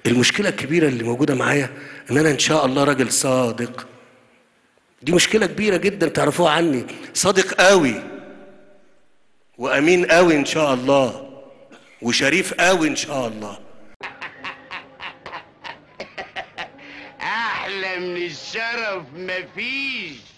المشكلة الكبيرة اللي موجودة معايا ان انا ان شاء الله راجل صادق. دي مشكلة كبيرة جدا تعرفوها عني، صادق قوي وامين قوي ان شاء الله وشريف قوي ان شاء الله. احلى من الشرف مفيش.